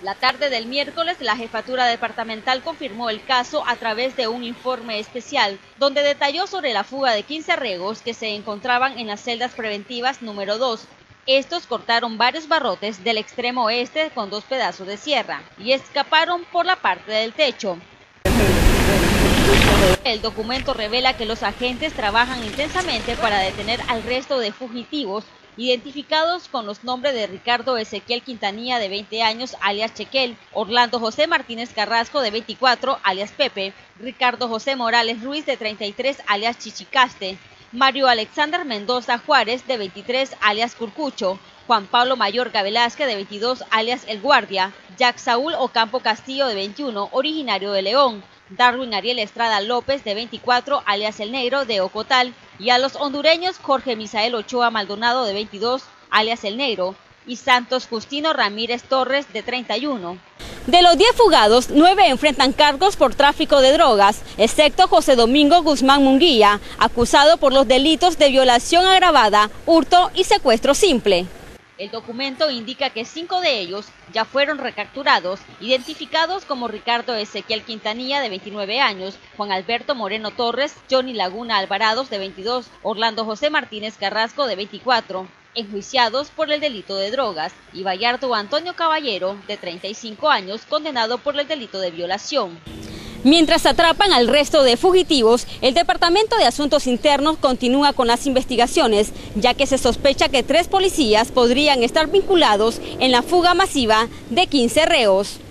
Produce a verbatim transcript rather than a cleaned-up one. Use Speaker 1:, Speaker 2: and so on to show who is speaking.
Speaker 1: La tarde del miércoles, la Jefatura Departamental confirmó el caso a través de un informe especial, donde detalló sobre la fuga de quince reos que se encontraban en las celdas preventivas número dos. Estos cortaron varios barrotes del extremo oeste con dos pedazos de sierra y escaparon por la parte del techo. El documento revela que los agentes trabajan intensamente para detener al resto de fugitivos, identificados con los nombres de Ricardo Ezequiel Quintanilla, de veinte años, alias Chequel, Orlando José Martínez Carrasco, de veinticuatro, alias Pepe, Ricardo José Morales Ruiz, de treinta y tres, alias Chichicaste, Mario Alexander Mendoza Juárez, de veintitrés, alias Curcucho, Juan Pablo Mayorga Velázquez, de veintidós, alias El Guardia, Jack Saúl Ocampo Castillo, de veintiuno, originario de León, Darwin Ariel Estrada López, de veinticuatro, alias El Negro, de Ocotal, y a los hondureños Jorge Misael Ochoa Maldonado, de veintidós, alias El Negro, y Santos Justino Ramírez Torres, de treinta y uno.
Speaker 2: De los diez fugados, nueve enfrentan cargos por tráfico de drogas, excepto José Domingo Guzmán Munguía, acusado por los delitos de violación agravada, hurto y secuestro simple.
Speaker 1: El documento indica que cinco de ellos ya fueron recapturados, identificados como Ricardo Ezequiel Quintanilla, de veintinueve años, Juan Alberto Moreno Torres, Johnny Laguna Alvarados, de veintidós, Orlando José Martínez Carrasco, de veinticuatro, enjuiciados por el delito de drogas, y Bayardo Antonio Caballero, de treinta y cinco años, condenado por el delito de violación.
Speaker 2: Mientras atrapan al resto de fugitivos, el Departamento de Asuntos Internos continúa con las investigaciones, ya que se sospecha que tres policías podrían estar vinculados en la fuga masiva de quince reos.